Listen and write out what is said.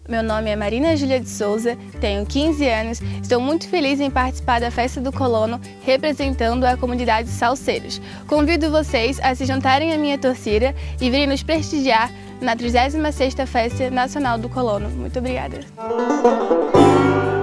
Meu nome é Marina Júlia de Souza, tenho 15 anos, estou muito feliz em participar da Festa do Colono, representando a comunidade Salseiros. Convido vocês a se juntarem à minha torcida e virem nos prestigiar na 36ª Festa Nacional do Colono. Muito obrigada!